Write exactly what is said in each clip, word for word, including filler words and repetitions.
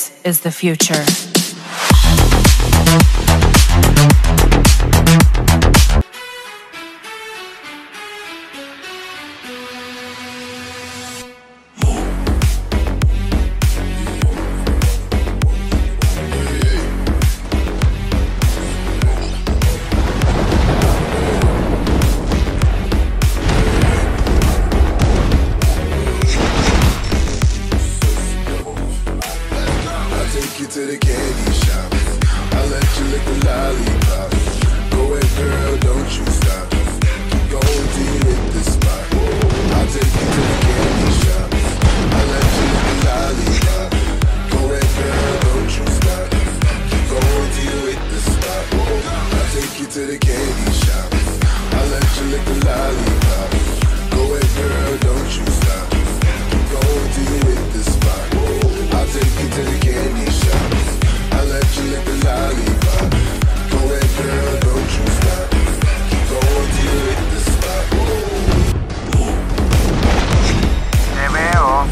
This is the future. To the candy shop, I'll let you lick the lollipop. Go ahead, girl, don't you stop. Keep going till you hit the spot. I'll take you to the candy shop, I'll let you lick the lollipop. Go ahead, girl, don't you stop. Keep going till you hit the spot. I'll take you to the candy shop, I'll let you lick the lollipop. Go ahead, girl, don't you stop. Keep going till you hit the spot. I'll take you to the candy shop, I'll let you lick the lollipop. Go ahead, girl, don't you stop. Keep going till you hit the spot. Te veo.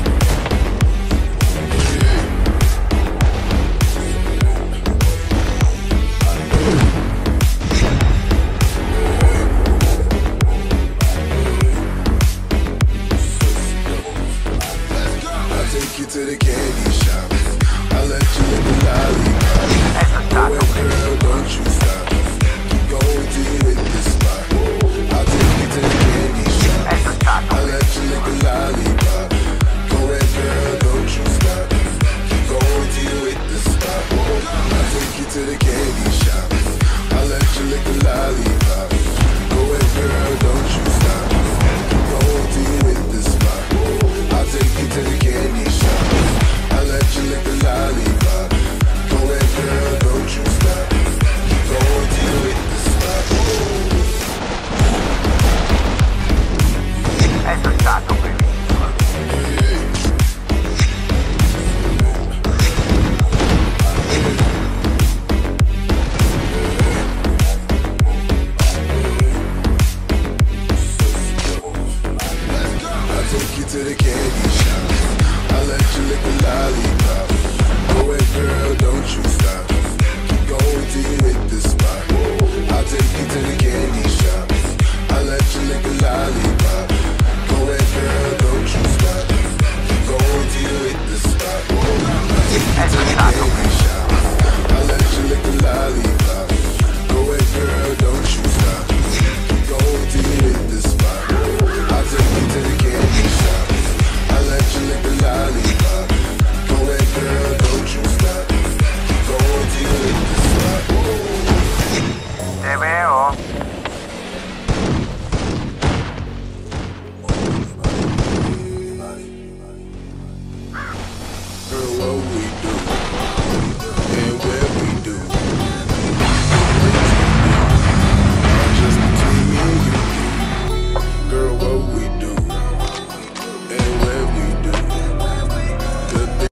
I'll take you to the candy shop, I'll let you lick the lollipop. Go ahead, girl, don't you stop. Keep going till you hit the spot. I'll take you to the candy shop, I'll let you lick the lollipop. Go ahead, girl, don't you stop. Keep going till you hit the spot. I'll take you to the candy shop, I'll let you lick the lollipop. Go ahead, girl, don't you stop. Keep going till you hit the spot. I'll take you to the candy shop, I'll let you lick the lollipop. Go ahead, girl, don't you stop. Keep going till you hit the spot. Eso è stato bellissimo. I'll take you to the candy shop, I'll let you lick the lollipop. Go ahead, girl, don't you stop. Keep going till you hit the spot. I'll take you to the candy shop, I'll let you lick the lollipop. Go ahead, girl, don't you stop. Keep going till you hit the spot. I'll take you to the candy shop, I'll let you lick the lollipop. Go ahead, girl, don't you stop. Keep going till you hit the spot. I'll take you to the candy shop, I'll let you lick the lollipop. Go ahead, girl, don't you stop. Keep going till you hit the spot. Te veo. Girl, what we